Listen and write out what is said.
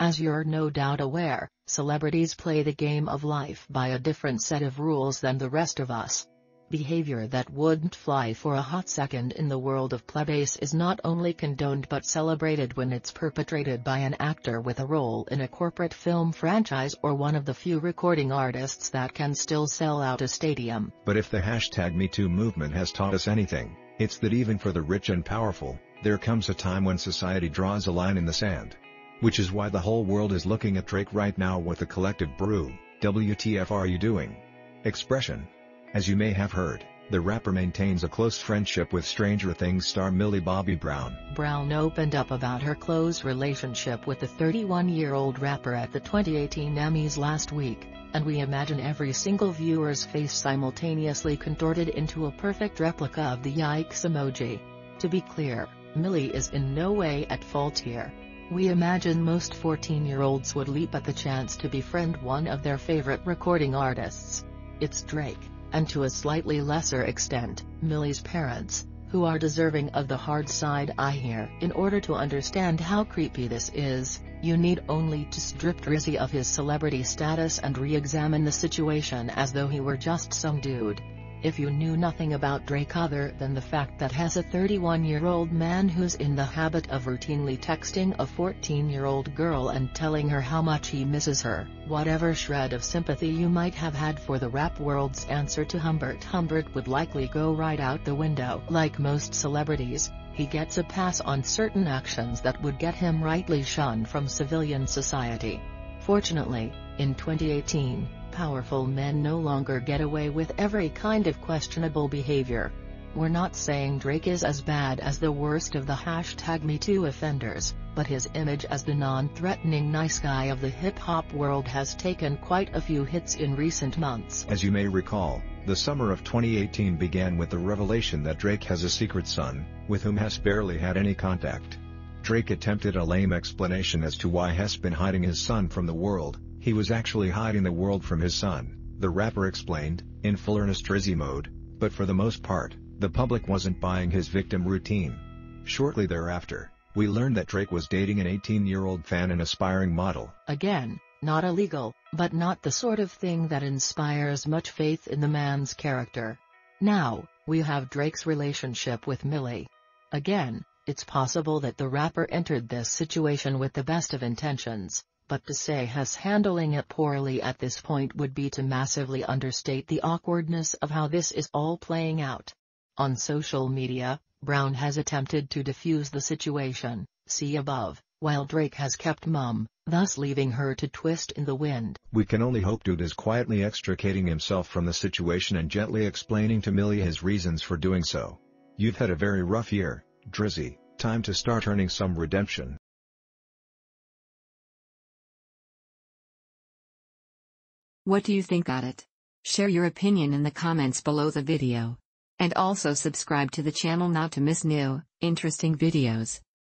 As you're no doubt aware, celebrities play the game of life by a different set of rules than the rest of us. Behavior that wouldn't fly for a hot second in the world of plebeians is not only condoned but celebrated when it's perpetrated by an actor with a role in a corporate film franchise or one of the few recording artists that can still sell out a stadium. But if the #MeToo movement has taught us anything, it's that even for the rich and powerful, there comes a time when society draws a line in the sand. Which is why the whole world is looking at Drake right now with the collective brew, "WTF are you doing?" expression. As you may have heard, the rapper maintains a close friendship with Stranger Things star Millie Bobby Brown. Brown opened up about her close relationship with the 31-year-old rapper at the 2018 Emmys last week, and we imagine every single viewer's face simultaneously contorted into a perfect replica of the yikes emoji. To be clear, Millie is in no way at fault here. We imagine most 14-year-olds would leap at the chance to befriend one of their favorite recording artists. It's Drake, and to a slightly lesser extent, Millie's parents, who are deserving of the hard side eye here. In order to understand how creepy this is, you need only to strip Drizzy of his celebrity status and re-examine the situation as though he were just some dude. If you knew nothing about Drake other than the fact that he's a 31-year-old man who's in the habit of routinely texting a 14-year-old girl and telling her how much he misses her, whatever shred of sympathy you might have had for the rap world's answer to Humbert would likely go right out the window. Like most celebrities, he gets a pass on certain actions that would get him rightly shunned from civilian society. Fortunately, in 2018, powerful men no longer get away with every kind of questionable behavior. We're not saying Drake is as bad as the worst of the #MeToo offenders, but his image as the non-threatening nice guy of the hip-hop world has taken quite a few hits in recent months. As you may recall, the summer of 2018 began with the revelation that Drake has a secret son, with whom Hess barely had any contact. Drake attempted a lame explanation as to why Hess been hiding his son from the world. He was actually hiding the world from his son, the rapper explained, in full earnest Drizzy mode, but for the most part, the public wasn't buying his victim routine. Shortly thereafter, we learned that Drake was dating an 18-year-old fan and aspiring model. Again, not illegal, but not the sort of thing that inspires much faith in the man's character. Now, we have Drake's relationship with Millie. Again, it's possible that the rapper entered this situation with the best of intentions. But to say he's handling it poorly at this point would be to massively understate the awkwardness of how this is all playing out. On social media, Brown has attempted to defuse the situation, see above, while Drake has kept mum, thus leaving her to twist in the wind. We can only hope dude is quietly extricating himself from the situation and gently explaining to Millie his reasons for doing so. You've had a very rough year, Drizzy, time to start earning some redemption. What do you think about it? Share your opinion in the comments below the video. And also subscribe to the channel not to miss new, interesting videos.